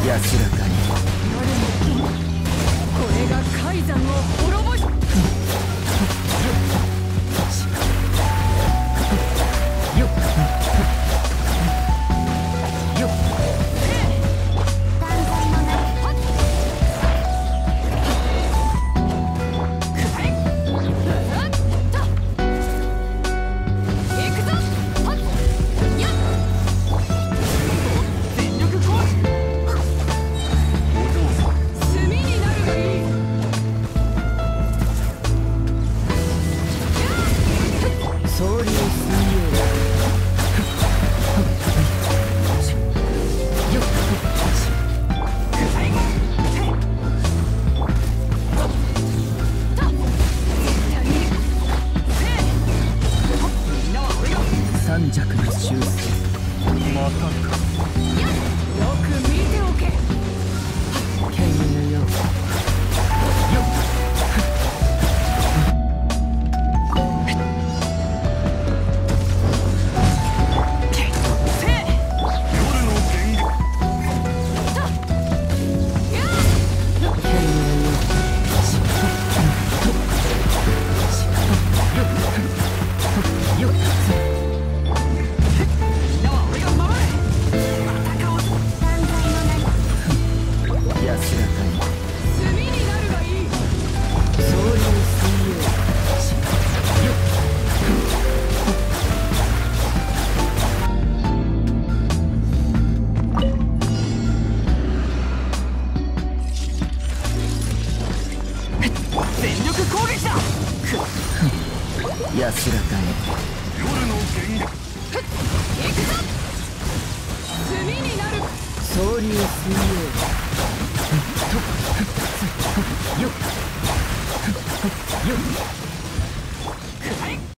安らかに。 夜の剣、これが海山を滅ぼし。 よっよっ断罪のないはっ三尺の修正。またか。 よく見ておけ。 剣友よ。よっ安らかに。 夜の剣行くぞ。炭になる。 総流水泳。よっよっ